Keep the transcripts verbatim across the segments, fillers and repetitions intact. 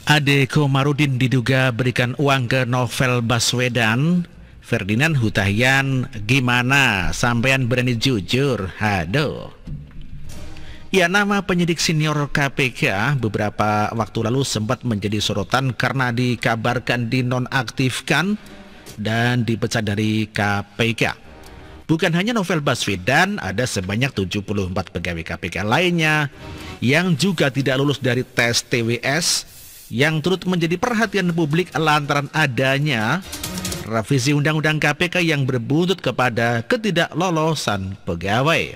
Ade Komarudin diduga berikan uang ke Novel Baswedan. Ferdinand Hutahian, gimana sampean berani jujur? Aduh. Ya, nama penyidik senior K P K beberapa waktu lalu sempat menjadi sorotan karena dikabarkan dinonaktifkan dan dipecat dari K P K. Bukan hanya Novel Baswedan, ada sebanyak tujuh puluh empat pegawai K P K lainnya yang juga tidak lulus dari tes T W S, yang turut menjadi perhatian publik lantaran adanya revisi Undang-Undang K P K yang berbuntut kepada ketidaklolosan pegawai.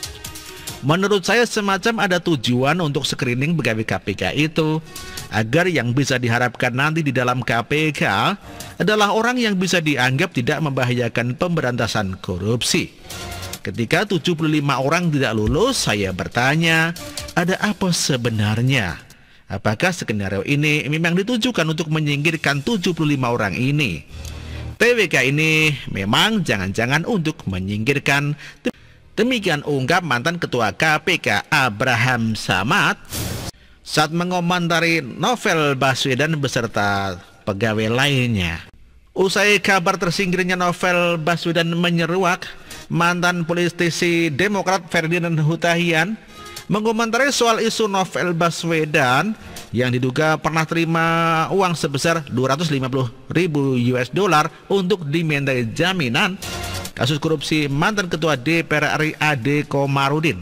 Menurut saya semacam ada tujuan untuk screening pegawai K P K itu, agar yang bisa diharapkan nanti di dalam K P K adalah orang yang bisa dianggap tidak membahayakan pemberantasan korupsi. Ketika tujuh puluh lima orang tidak lulus, saya bertanya, ada apa sebenarnya? Apakah skenario ini memang ditujukan untuk menyingkirkan tujuh puluh lima orang ini? T W K ini memang jangan-jangan untuk menyingkirkan. Demikian ungkap mantan Ketua K P K Abraham Samad saat mengomentari Novel Baswedan beserta pegawai lainnya. Usai kabar tersingkirnya Novel Baswedan menyeruak, mantan politisi Demokrat Ferdinand Hutahian mengomentari soal isu Novel Baswedan yang diduga pernah terima uang sebesar dua ratus lima puluh ribu U S dollar untuk dimintai jaminan kasus korupsi mantan Ketua D P R R I Ade Komarudin.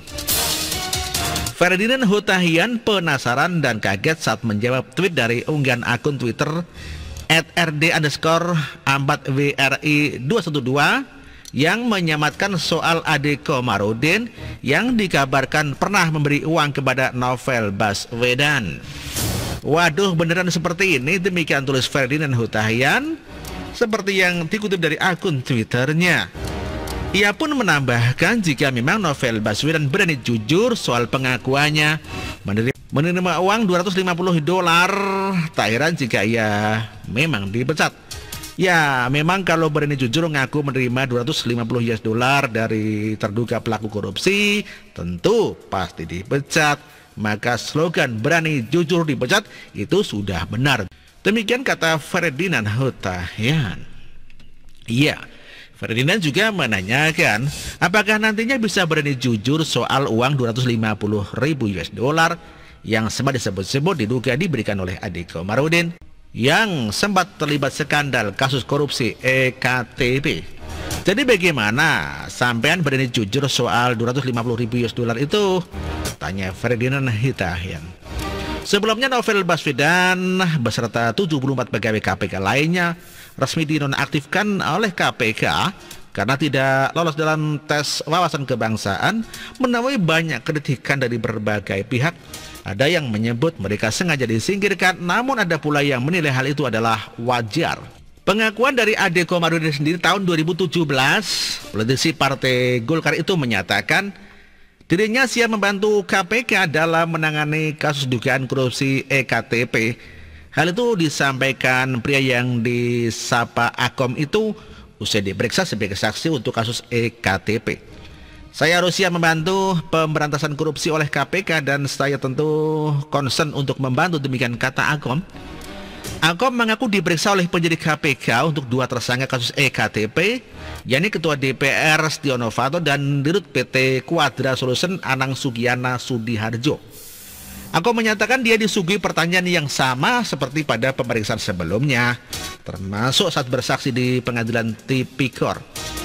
Ferdinand Hutahian penasaran dan kaget saat menjawab tweet dari unggahan akun Twitter at rd underscore empat w r i dua satu dua yang menyamatkan soal Ade Komarudin yang dikabarkan pernah memberi uang kepada Novel Baswedan. Waduh, beneran seperti ini? Demikian tulis Ferdinand Hutahian seperti yang dikutip dari akun Twitternya. Ia pun menambahkan jika memang Novel Baswedan berani jujur soal pengakuannya menerima, menerima uang dua ratus lima puluh dolar, tak heran jika ia memang dipecat. Ya, memang kalau berani jujur ngaku menerima dua ratus lima puluh U S dollar dari terduga pelaku korupsi, tentu pasti dipecat. Maka slogan berani jujur dipecat itu sudah benar. Demikian kata Ferdinand Hutahian. Iya, Ferdinand juga menanyakan apakah nantinya bisa berani jujur soal uang dua ratus lima puluh ribu U S dollar yang sempat disebut-sebut diduga diberikan oleh Ade Komarudin yang sempat terlibat skandal kasus korupsi E K T P. Jadi bagaimana sampean berani jujur soal dua ratus lima puluh ribu U S dollar itu? Tanya Ferdinand Hutahian. Sebelumnya Novel Baswedan beserta tujuh puluh empat pegawai K P K lainnya resmi dinonaktifkan oleh K P K karena tidak lolos dalam tes wawasan kebangsaan, menemui banyak kritikan dari berbagai pihak. Ada yang menyebut mereka sengaja disingkirkan, namun ada pula yang menilai hal itu adalah wajar. Pengakuan dari Ade Komarudin sendiri tahun dua ribu tujuh belas, politisi Partai Golkar itu menyatakan dirinya siap membantu K P K dalam menangani kasus dugaan korupsi E K T P. Hal itu disampaikan pria yang disapa Akom itu usai diperiksa sebagai saksi untuk kasus E K T P. Saya harus siap membantu pemberantasan korupsi oleh K P K dan saya tentu concern untuk membantu, demikian kata Akom. Akom mengaku diperiksa oleh penyidik K P K untuk dua tersangka kasus E K T P, yakni Ketua D P R Setia Novanto dan Dirut P T Quadra Solution Anang Sugiana Sudiharjo. Akom menyatakan dia disuguhi pertanyaan yang sama seperti pada pemeriksaan sebelumnya, termasuk saat bersaksi di pengadilan Tipikor.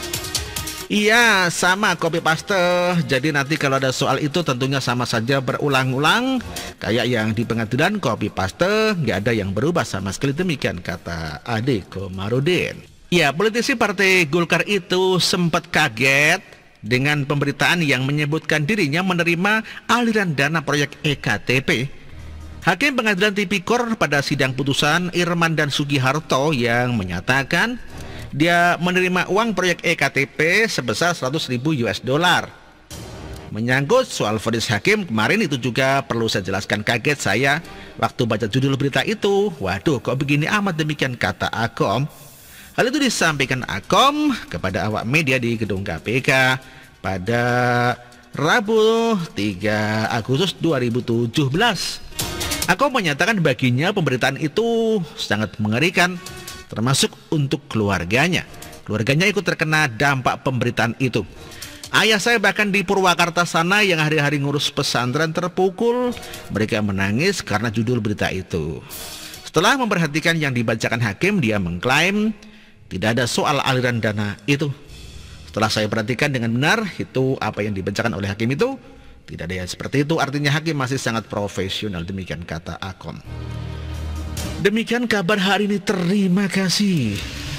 Iya, sama copy paste. Jadi nanti kalau ada soal itu tentunya sama saja berulang-ulang. Kayak yang di pengadilan copy paste, nggak ada yang berubah sama sekali, demikian kata Ade Komarudin. Ya, politisi Partai Golkar itu sempat kaget dengan pemberitaan yang menyebutkan dirinya menerima aliran dana proyek E K T P. Hakim Pengadilan Tipikor pada sidang putusan Irman dan Sugiharto yang menyatakan dia menerima uang proyek E K T P sebesar seratus ribu U S dollar. Menyangkut soal vonis hakim kemarin itu juga perlu saya jelaskan, kaget saya waktu baca judul berita itu. Waduh, kok begini amat, demikian kata Akom. Hal itu disampaikan Akom kepada awak media di gedung K P K pada Rabu tiga Agustus dua ribu tujuh belas. Akom menyatakan baginya pemberitaan itu sangat mengerikan, termasuk untuk keluarganya. Keluarganya ikut terkena dampak pemberitaan itu. Ayah saya bahkan di Purwakarta sana yang hari-hari ngurus pesantren terpukul. Mereka menangis karena judul berita itu. Setelah memperhatikan yang dibacakan hakim, dia mengklaim tidak ada soal aliran dana itu. Setelah saya perhatikan dengan benar, itu apa yang dibacakan oleh hakim itu tidak ada yang seperti itu. Artinya hakim masih sangat profesional, demikian kata Akom. Demikian kabar hari ini, terima kasih.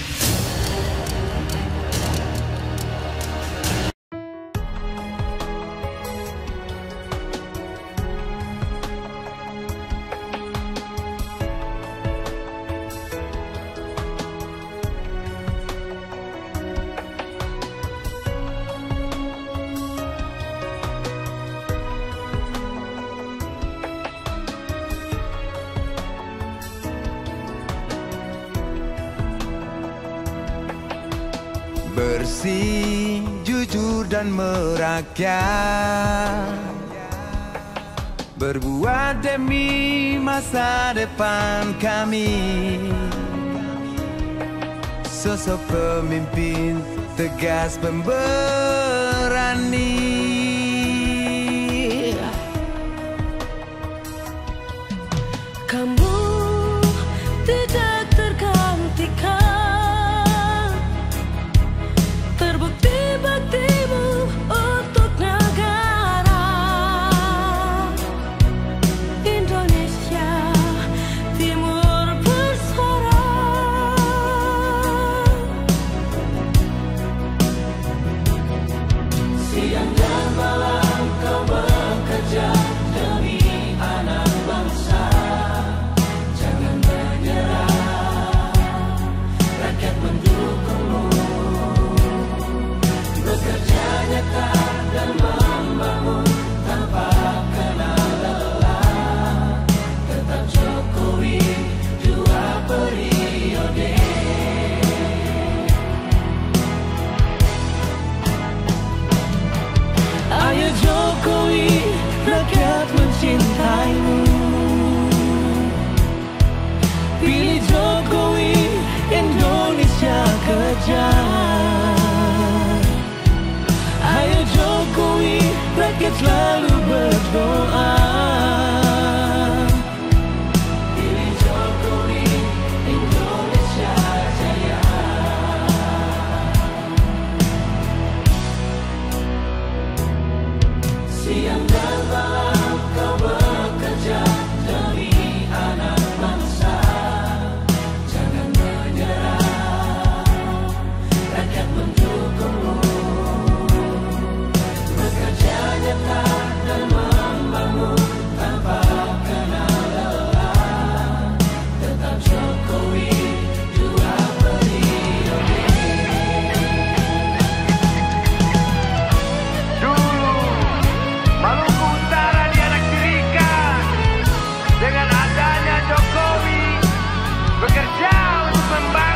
Bersih, jujur dan merakyat, berbuat demi masa depan kami. Sosok pemimpin tegas pemberani. Kamu tidak tergantikan, terbukti baktimu untuk negara Indonesia Timur bersuara. Siang dan malam kau bekerja demi anak bangsa. Jangan menyerah, rakyat mendukungmu. Bekerja nyata dan membangun tanpa kenal lelah. Tetap Jokowi dua periode. Ayo Jokowi, rakyat mencintaimu. Pilih Jokowi, Indonesia kejar. Ayo Jokowi, rakyat selalu berdoa. Pilih Jokowi, Indonesia jaya. Siang dan malam kau bekerja demi anak bangsa. Jangan menyerah, rakyat mendukungmu. Bekerja nyata dan membangun tanpa kenal lelah. Tetap Jokowi dua periode. Dulu Maluku Utara dianaktirikan. Dengan adanya Jokowi bekerja untuk membangun